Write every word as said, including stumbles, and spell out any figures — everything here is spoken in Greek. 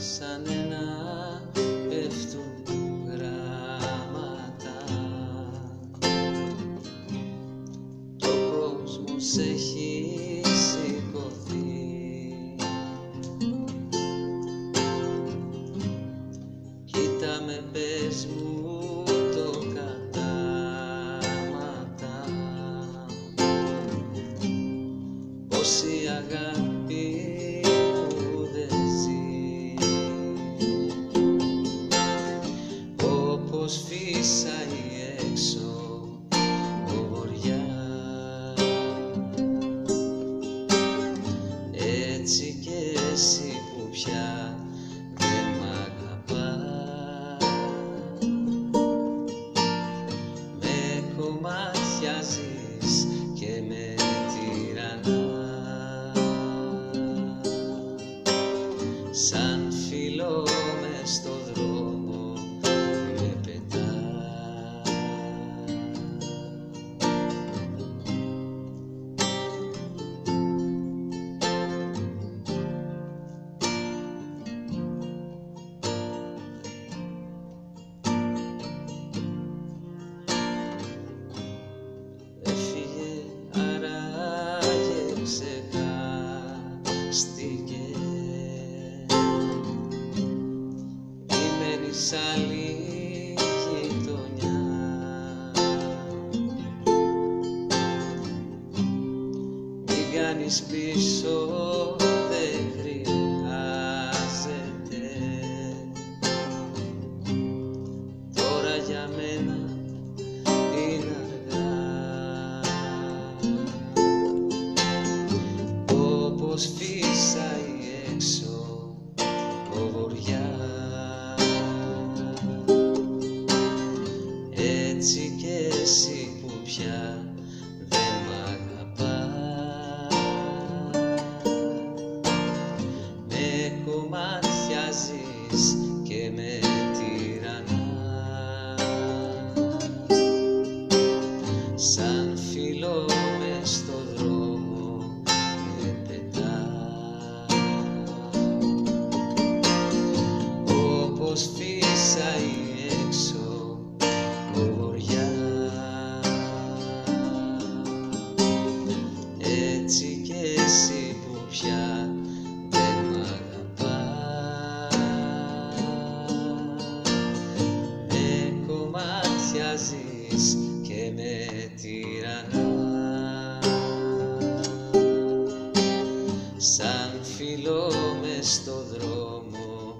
σαν ένα πέφτουν γράμματα. Το κόσμος έχει σηκωθεί. Κοίτα με, πες μου το κατάματα, πως η αγάπη μου δεν ζει, όπως φύσαει έξω ο βοριάς. Έτσι κι εσύ που πια δεν μ' αγαπάς, με κομμάτιαζεις και με τυραννάς, σαν φιλό μες στο δρόμο με πετάς. Έφυγε, άραγε ξεχάστηκε, ή μένει σ' άλλη γειτονιά. Μην κάνεις πίσω, δεν χρειάζεται, τώρα για μένα είναι αργά. Όπως φύσαει έξω ο βοριάς, έτσι κι εσύ που πια δεν μ' αγαπάς, με κομμάτιαζεις και με τυραννάς, σαν φιλό μες στο δρόμο με πετάς. Όπως φύσαει έξω ο βοριάς, έτσι κι εσύ που πια δεν μ' αγαπάς, με κομμάτιαζεις και με τυραννάς, σαν φιλό μες στο δρόμο